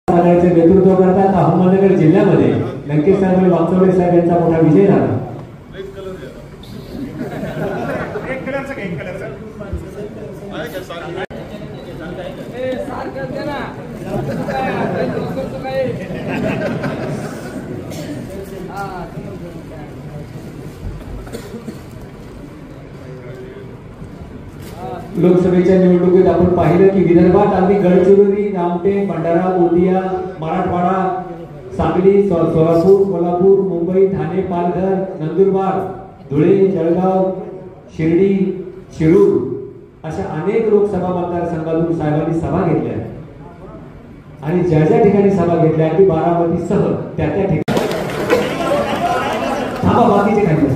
आघाडीचे नेतृत्व करतात अहमदनगर जिल्ह्यामध्ये लंकेश साहेब आणि वागचौरे साहेब यांचा मोठा विजय झाला। लोकसभेच्या निवडणुकीत आपण पाहिलं की विदर्भात अगदी गडचिरोली, रामटेक, भंडारा, गोंदिया, मराठवाडा, सांगली, सोलापूर, कोल्हापूर, मुंबई, ठाणे, पालघर, नंदुरबार, धुळे, जळगाव, शिर्डी, शिरूर अशा अनेक लोकसभा मतदारसंघातून साहेबांनी सभा घेतल्या आणि ज्या ज्या ठिकाणी सभा घेतल्या अगदी बारामतीसह त्या त्या ठिकाणी थांबा बाकीचे काही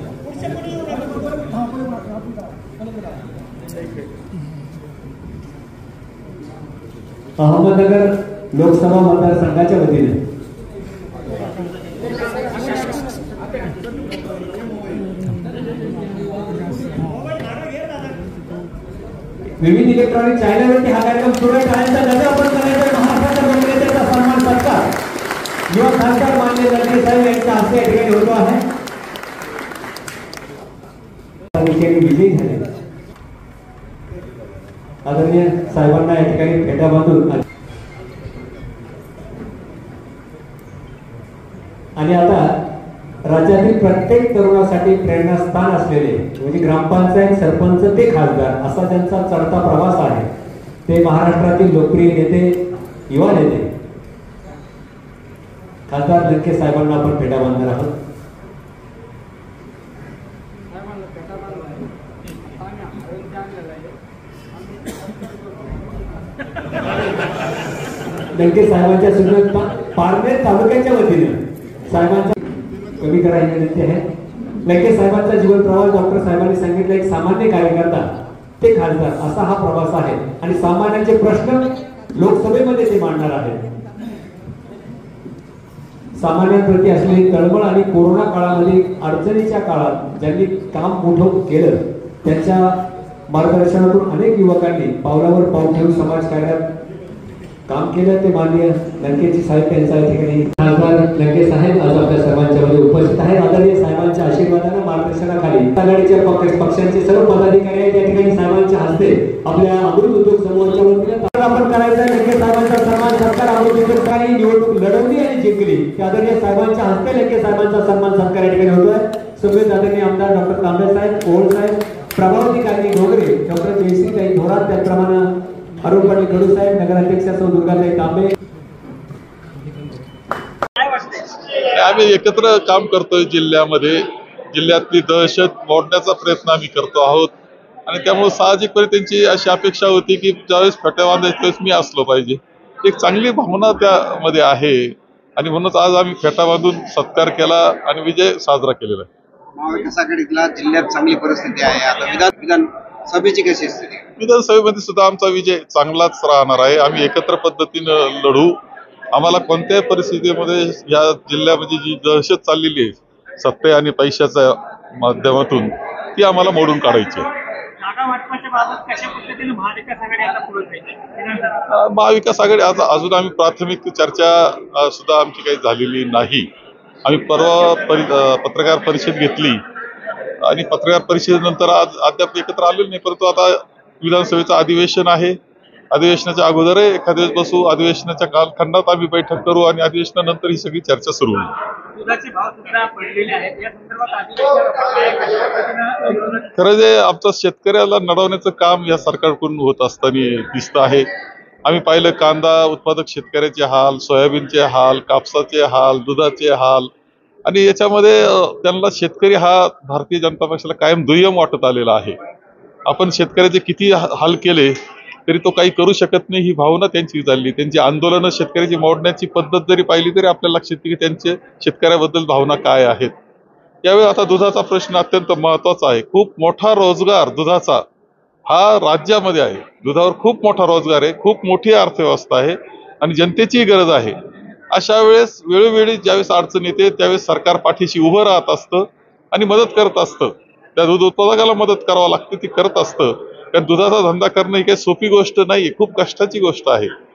अहमदनगर लोकसभा मतदारसंघाच्या वतीने विविध इलेक्ट्रॉनिक चॅनलवरती हा कार्यक्रम सुरू आहे। टाळ्यांचा गजर आपण करायचा। महाराष्ट्राच्या लोकनेत्याचा सन्मान सत्कार युवा खासदार माननीय लंकेश साहेब यांच्या हस्ते या ठिकाणी होतो आहे। विजयी झाले आदरणीय साहेबांना या ठिकाणी भेटा बांधून आणि आता राज्यातील प्रत्येक तरुणासाठी प्रेरणास्थान असलेले म्हणजे ग्रामपंचायत सरपंच ते खासदार असा त्यांचा चढता प्रवास आहे। ते महाराष्ट्रातील लोकप्रिय नेते, युवा नेते खासदार लंकेश साहेबांना आपण भेटा बांधणार आहोत। लंकेश साहेबांच्या सुरुवात पारनेर तालुक्याच्या वतीने साहेबांचा कमी करायची विनंती आहे। लंकेश साहेबांचा जीवन प्रवास डॉक्टर साहेबांनी सांगितलं, एक सामान्य कार्यकर्ता ते खासदार असा हा प्रवास आहे आणि सामान्यांचे प्रश्न लोकसभेमध्ये ते मांडणार आहेत। सामान्यांप्रती असलेली तळमळ आणि कोरोना काळामध्ये अडचणीच्या काळात ज्यांनी काम मोठं केलं त्यांच्या मार्गदर्शनातून अनेक युवकांनी पावलावर पाऊल ठेवून समाजकार्यात काम केलं ते माननीय लंकेश साहेब यांच्या ठिकाणी खासदार लंकेश साहेब आज आपल्या सर्वांच्या मध्ये उपस्थित आहेत। आदरणीय साहेबांच्या आशीर्वादाने मार्गदर्शनाखाली आघाडीच्या पक्षांचे सर्व पदाधिकारी आहेत त्या ठिकाणी साहेबांच्या हस्ते आपल्या अमृत उद्योग समूहाच्या वतीने आपण करायचा लंकेश साहेबांचा सन्मान सत्कार अमृत उद्योगकांनी निवडणूक लढवली आणि जिंकली त्या आदरणीय साहेबांच्या हस्ते लंकेश साहेबांचा सन्मान सत्कार या ठिकाणी होतोय। सभेत आदरणीय आमदार डॉक्टर तांबे साहेब, ओळ साहेब, प्रभावती काकी घोगरे, डॉक्टर जयश्रीताई थोरात, त्याचप्रमाणे अरुण पाटील कडू साहेब, नगराध्यक्ष सौ दुर्गाताई तांबे। आम्ही एकत्र काम करतोय जिल्ह्यामध्ये, जिल्ह्यातली दहशत मोडण्याचा प्रयत्न आम्ही करतो आहोत आणि त्यामुळे साहजिकपणे त्यांची अशी अपेक्षा होती की ज्यावेळेस फेट्या बांधायच्या त्यावेळेस मी असलो पाहिजे। एक चांगली भावना त्यामध्ये आहे आणि म्हणूनच आज आम्ही फेटा बांधून सत्कार केला आणि विजय साजरा केलेला आहे। महाविकास आघाडीतला जिल्ह्यात चांगली परिस्थिती आहे। आता विधानसभेची कशी स्थिती? विधानसभेमध्ये सुद्धा आमचा विजय चांगलाच राहणार आहे। आम्ही एकत्र पद्धतीनं लढू। आम्हाला कोणत्याही परिस्थितीमध्ये या जिल्ह्यामध्ये जी दहशत चाललेली आहे सत्ते आणि पैशाच्या माध्यमातून ती आम्हाला मोडून काढायची आहे। महाविकास आघाडी अजून आम्ही प्राथमिक चर्चा सुद्धा आमची काही झालेली नाही। आम्ही परवा पत्रकार परिषद घेतली आणि पत्रकार परिषदेनंतर आज अद्याप एकत्र आलेलो नाही, परंतु आता विधानसभेचं अधिवेशन आहे। अधिवेशनाच्या अगोदर एखाद्या दिवस बसू, अधिवेशनाच्या कालखंडात आम्ही बैठक करू आणि अधिवेशनानंतर ही सगळी चर्चा सुरू होईल। खरं जे आमचं शेतकऱ्याला नडवण्याचं काम या सरकारकडून होत असताना दिसतं आहे। आम्ही पाहिलं कांदा उत्पादक शेतकऱ्याचे हाल, सोयाबीनचे हाल, कापसाचे हाल, दुधाचे हाल आणि याच्यामध्ये त्यांना शेतकरी हा भारतीय जनता पक्षाला कायम दुय्यम वाटत आलेला आहे। आपण शेतकऱ्याचे किती हाल केले तरी तो काही करू शकत नाही ही भावना त्यांची झाली। त्यांची आंदोलनं शेतकऱ्याची मोडण्याची पद्धत जरी पाहिली तरी आपल्या लक्षात येते की त्यांचे शेतकऱ्याबद्दल भावना काय आहेत। यावेळी आता दुधाचा प्रश्न अत्यंत महत्वाचा आहे। खूप मोठा रोजगार दुधाचा हा राज्यामध्ये आहे। दुधावर खूप मोठा रोजगार आहे, खूप मोठी अर्थव्यवस्था आहे आणि जनतेची गरज आहे। अशा वेळेस वेळोवेळी ज्यावेळेस अडचण येते त्यावेळेस सरकार पाठीशी उभं राहत असतं आणि मदत करत असतं। त्या दूध उत्पादकाला मदत करावी लागते ती करत असतं। कारण दुधाचा धंदा करणं ही काही सोपी गोष्ट नाही, खूप कष्टाची गोष्ट आहे।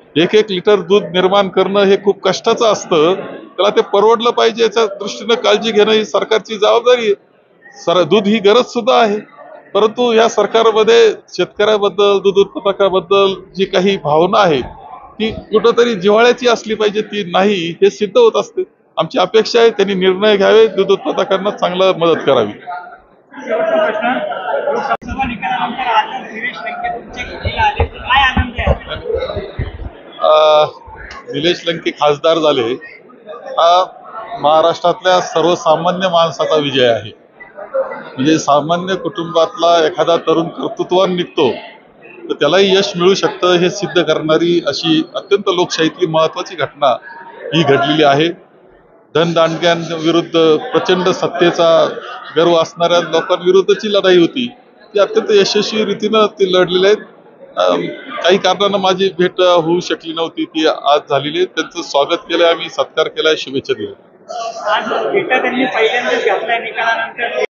एक एक लिटर दूध निर्माण करणं हे खूप कष्टाचं असतं. त्याला ते परवडलं पाहिजे याच्या दृष्टीनं काळजी घेणं ही सरकारची जबाबदारी आहे. दूध ही गरज सुद्धा आहे, परंतु या सरकारमध्ये शेतकऱ्याबद्दल, दूध उत्पादकाबद्दल जी काही भावना आहे ती कुठंतरी जिव्हाळ्याची असली पाहिजे, ती नाही हे सिद्ध होत असते. आमची अपेक्षा आहे त्यांनी निर्णय घ्यावे, दूध उत्पादकांना चांगलं मदत करावी. शेवटचा प्रश्न, लोकसभा निकालानंतर आता निलेश लंके तुमच्या घरी आले, काय आनंद आहे? निलेश लंके खासदार झाले हा महाराष्ट्रातल्या सर्वसामान्य माणसाचा विजय आहे. म्हणजे सामान्य कुटुंबातला एखादा तरुण कर्तृत्वान निघतो तर त्यालाही यश मिळू शकतं हे सिद्ध करणारी अशी अत्यंत लोकशाहीतली महत्वाची घटना ही घडलेली आहे. धनदांडग्यांविरुद्ध प्रचंड सत्तेचा गर्व असणाऱ्या लोकांविरुद्धची लढाई होती, ती अत्यंत यशस्वी रीतीनं ती लढलेली आहेत. काही कारणानं माझी भेट होऊ शकली नव्हती, ती आज झालेली आहे. त्यांचं स्वागत केलंय आम्ही, सत्कार केलाय, शुभेच्छा दिल्या. आज भेटा त्यांनी पहिल्यांदाच घातलाय निकालानंतर.